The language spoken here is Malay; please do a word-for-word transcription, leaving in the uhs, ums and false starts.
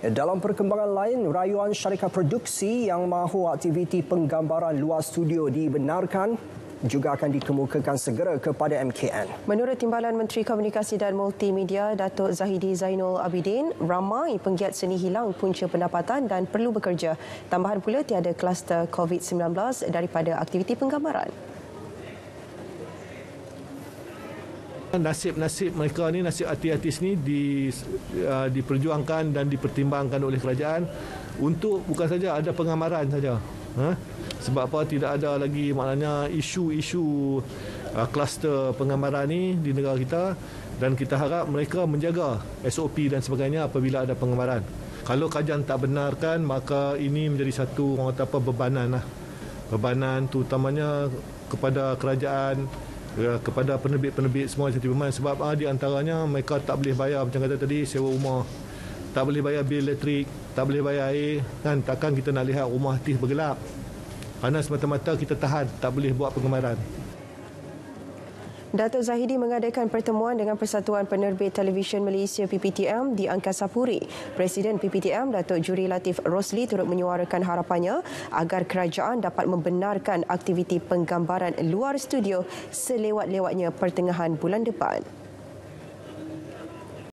Dalam perkembangan lain, rayuan syarikat produksi yang mahu aktiviti penggambaran luar studio dibenarkan juga akan dikemukakan segera kepada M K N. Menurut Timbalan Menteri Komunikasi dan Multimedia Datuk Zahidi Zainul Abidin, ramai penggiat seni hilang punca pendapatan dan perlu bekerja. Tambahan pula tiada kluster COVID sembilan belas daripada aktiviti penggambaran. Nasib-nasib mereka ni, nasib artis-artis ni di, uh, diperjuangkan dan dipertimbangkan oleh kerajaan untuk bukan saja ada pengamaran saja. Ha? Sebab apa tidak ada lagi maknanya isu-isu uh, kluster pengamaran ni di negara kita, dan kita harap mereka menjaga S O P dan sebagainya apabila ada pengamaran. Kalau kajian tak benarkan, maka ini menjadi satu orang kata apa bebanan lah. Bebanan terutamanya kepada kerajaan, kepada penerbit-penerbit semua seperti bermain, sebab ah, di antaranya mereka tak boleh bayar macam kata tadi sewa rumah, tak boleh bayar bil elektrik, tak boleh bayar air kan. Takkan kita nak lihat rumah artis bergelap kerana semata-mata kita tahan tak boleh buat pengemaran. Datuk Zahidi mengadakan pertemuan dengan Persatuan Penerbit Televisyen Malaysia P P T M di Angkasa Puri. Presiden P P T M Datuk Juri Latif Rosli turut menyuarakan harapannya agar kerajaan dapat membenarkan aktiviti penggambaran luar studio selewat-lewatnya pertengahan bulan depan.